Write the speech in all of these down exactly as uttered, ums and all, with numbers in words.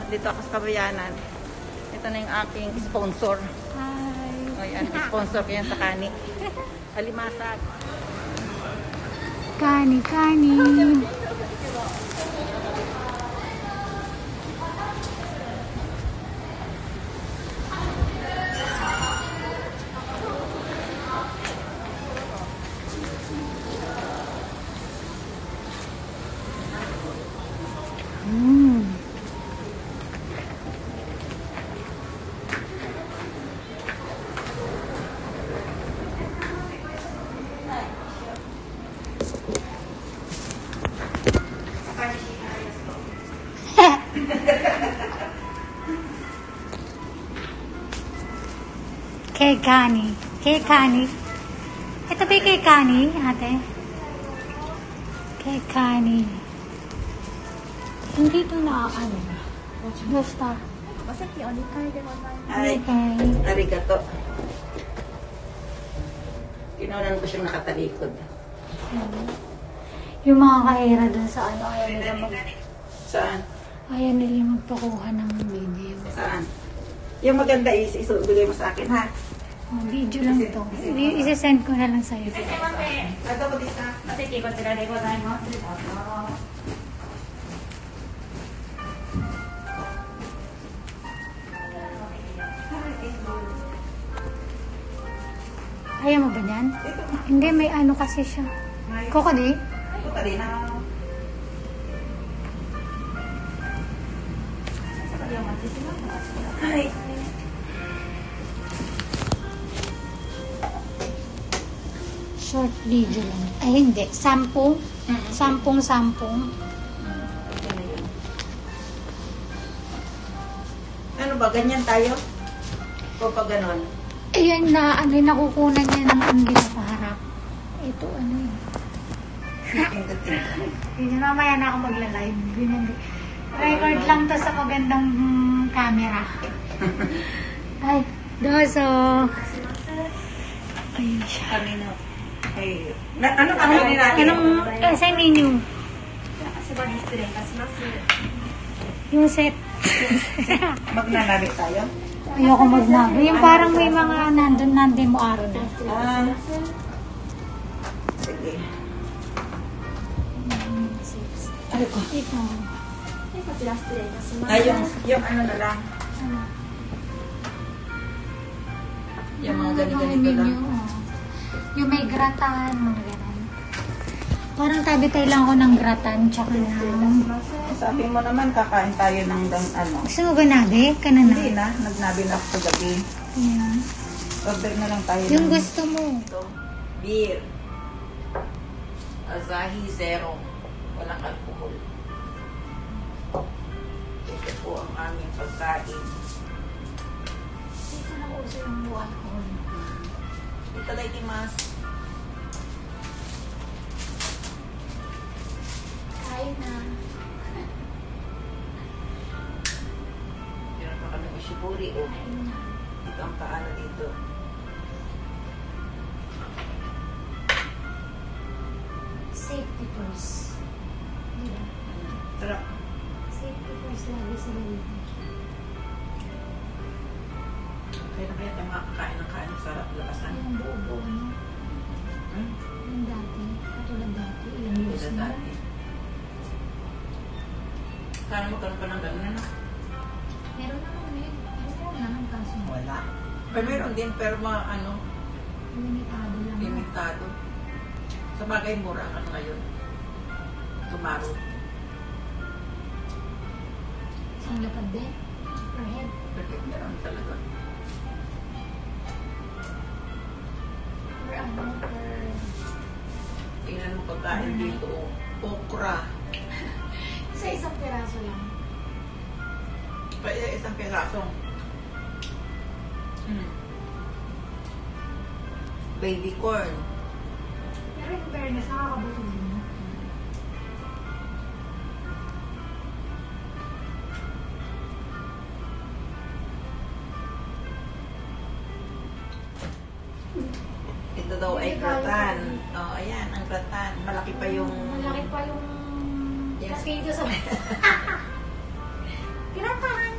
Dito ako sa Kabayanan. Ito na yung aking sponsor. Hi. O yan, sponsor ko yan sa Kani. Alimasag. Kani, Kani. Mm. Kay Kani. Kay Kani. Ito ba kay Kani, ate? Kay Kani. Hindi ito naaano. Basta. Ay, Okay. arigato. Kinunan ko siyang nakatalikod. Yung mga kahira dun sa ano, ayaw nila mag... Saan? Ayaw nila magpakuha ng video. Saan? Yung maganda is, isubigay mo sa akin, ha? Oh, video lang to. I- Isasend ko na lang sa'yo. Ato ko dito. Ayaw mo ba yan? Ito. Hindi, may ano kasi siya. Koko di? Ito ka rin, ha? Ay. Short video lang. Ay, hindi. Sampung. Sampung, sampung. Ano ba? Ganyan tayo? O pa ganon? Ayan na, ano yung nakukunan niya ng anggit sa harap. Ito, ano yun. Hindi, mamaya na ako magla-live. Ganyan. Record lang to sa magandang mm, camera. Ay, doso. Ayun siya. Kanino? Ay, na, ano ka kanina natin? Anong, eh, sa menu? Yung set. Magnanabit tayo? Ayoko magnabi. Yung parang may mga nandun nandun mo araw na. Ah. Sige. Ay ko. Ito. Ay, yung, yung ano na lang. Ano? Yung mga Mga ganito-ganito lang. menu, oh. Yung may gratan, mga ganun. Parang tabi-tay lang ako ng gratan, tsaka ng... Sabi mo naman, kakain tayo ng dang- ano. Gusto mo ba nabi? Ka na na. Hindi na, nagnabi na ako sa gabi. Ayan. Order na lang tayo. Yung ng- gusto mo. Ito, beer. Asahi Zero. Walang alcohol. Ito po ang aming pagkain. Dito na uso yung alcohol. Ito lang imas. Kain na. Meron pa kami ushiburi. Oh. Kain na. Ito ang paano dito. Safety first. Diba? Sarap. Safety first lagi sa dito. Kaya na kaya tayo makakain ng kain. Sarap labasan. Yung buo-buo niya. Hmm? Yung dati. Katulad dati. Ilang years Ito na. dati. Sana magkaroon pa ng ganun na. Meron naman eh. Meron naman kaso. Wala. Pero meron din, pero ma, ano, Limitado lang. limitado. Sa bagay, mura ka ngayon. Tomorrow. Isang lapad din. Per head. Perfect meron talaga. Per ano. Per... Tingnan mo pagkain dito. Okra. Sa isang piraso lang. Pa isang pirasong. Hmm. Baby corn. Pero in fairness, nakakabuto din. Ito daw ay gratan. Oh, ayan, ang gratan. Malaki pa yung... Malaki pa yung... Yes. Laki ito sa... Pinatahan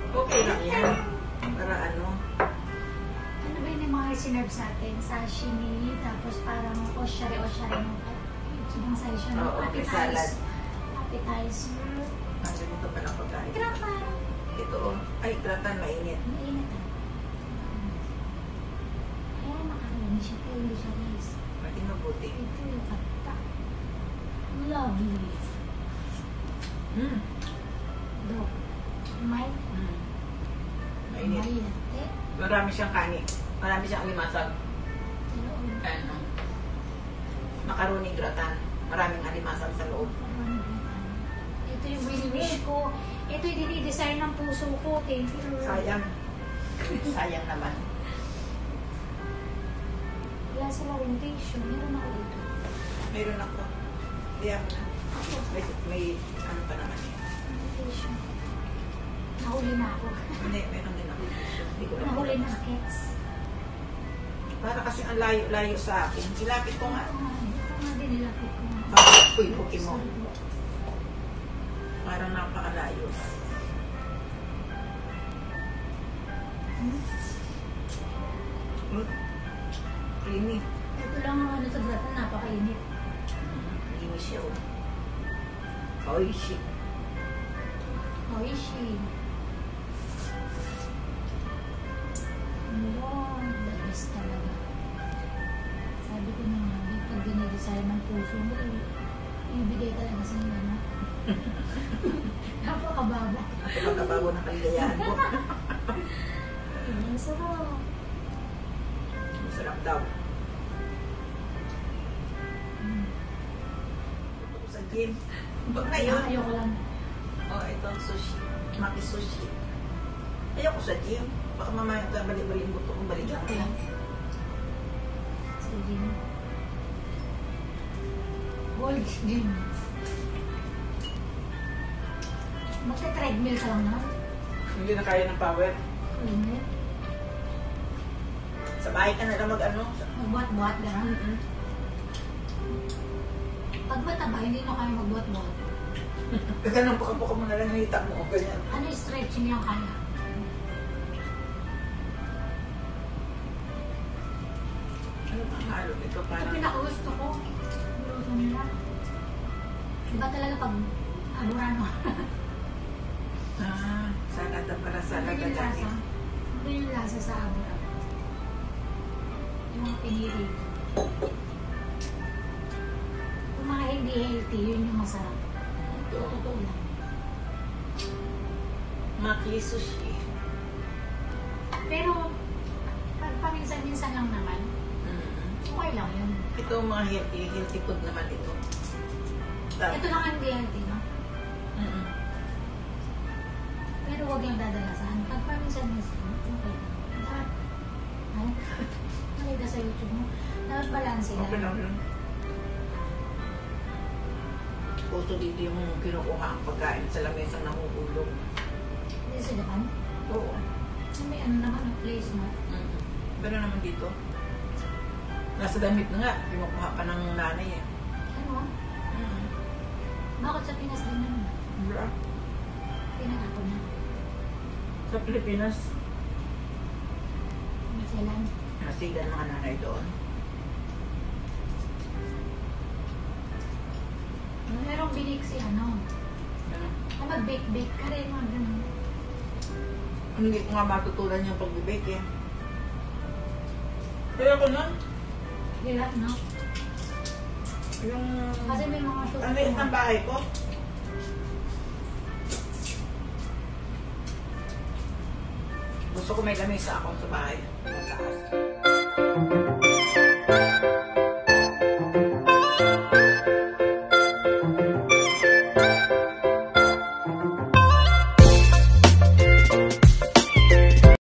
Okay lang yan. Para ano. Ano ba yun yung mga reserve sa atin? Sashimi, tapos parang oshare-oshare ng ibang size siya ng Oo, may salad. appetizer. Ang ganito pa lang pagkain. Grapa. Ito oh. Ay, gratan, mainit. Mainit ah. Ayan, makaroni siya. Pero hindi siya rice. Pati mabuti. Ito yung kata. Lovely. Hmm. Do. May. Hmm. Mainit. May latte. Marami siyang kanin. Marami siyang alimasag. Loob. Ano. Macaroni gratan. Maraming alimasag sa loob. Ito yung wini-wish ko. Ito yung dinidesign ng puso ko. Thank you. Sayang. Sayang naman. Wala sila orientation. Meron ako dito. Mayroon ako. Hindi ako na. May, may ano pa naman eh. Orientation. Nahuli na ako. Hindi, meron din ako. Hindi ko na. Nahuli na skets. Para kasi ang layo-layo sa akin. Silapit ko nga. Ito nga. Ito nga din nilapit ko. Bakit? Uy, Pokemon. Parang napakalayo. Hmm? Hmm? Creamy. Ito lang ang ano sa gratan. Napakainit. Creamy siya oh. Oishi. Oishi. Wow, the best talaga. Sabi ko na nga, pag dinidesign ng puso mo, ibigay talaga sa inyo, no? Napakababa. At magkababo ng kaligayahan ko. Ang sarap. Masarap daw. Mm. Ito ko sa gym. Pag ngayon, Ayoko lang. oh, ito sushi. Maki sushi. Ayoko sa gym. Baka mamaya ka balik-balik yung buto kong balik lang. Ayoko lang. Sa gym. Gold gym. Magta-treadmill ka lang naman. Hindi na kaya ng power. Init. Sa bahay ka na lang mag-ano. Magbuhat-buhat, gano'n. Mm-hmm. Pag mataba, hindi na kayo magbuhat-buhat. Ganun, puka-puka mo na lang yung hitak mo. Ganyan. Ano yung stretching yung kaya? Ano ang halo nito? Ito Parang pinakagusto ko. Luto nila. Iba talaga pag aburano. ah, salad para salad Ano yung lasa? agad. Ano yung lasa sa aburano? Yung mga pinili. Kung mga hindi healthy, yun yung masarap. Ito. Totoo lang. Maki sushi. Pero, pag paminsan-minsan lang naman, Mm-hmm. okay lang yun. Ito mga healthy, healthy food naman ito. Ito lang ang hindi healthy, no? Mm-hmm. Pero huwag yung dadalasan. Pag paminsan-minsan, okay lang. Dapat, ay, nakita sa YouTube mo. Dapat balanse lang. Okay lang yun. Puso dito yung kinukuha ang pagkain sa lamesang namumulong. Hindi sa Japan. Oo. So, may ano naman, ang place, no? Mm-hmm. Gano'n naman dito. Nasa damit na nga, kinukuha pa ng nanay eh. Ano? Mm-hmm. Bakit sa Pinas din naman? Bra. Pinakapon na. Sa Pilipinas, Maselan. nasigan mga nanay doon. Merong binig si ano. Ano? Na mag-bake-bake ka rin, mga ganun. Hindi ko nga matutunan yung pag-bake eh. Kaya ko nun, Hirap, no? yung... Kasi may mga Ang tutunan. liit ng bahay ko. Gusto ko may lamesa ako sa bahay. Sa taas.